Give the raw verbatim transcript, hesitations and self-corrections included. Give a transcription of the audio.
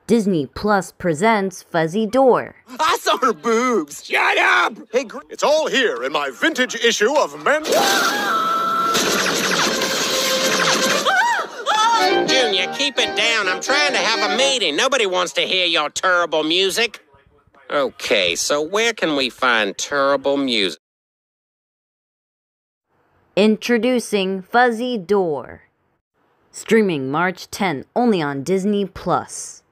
Disney Plus presents Fuzzy Door. I saw her boobs. Shut up! Hey, Gr- It's all here in my vintage issue of Men. Junior, keep it down. I'm trying to have a meeting. Nobody wants to hear your terrible music. Okay, so where can we find terrible music? Introducing Fuzzy Door. Streaming March tenth only on Disney Plus.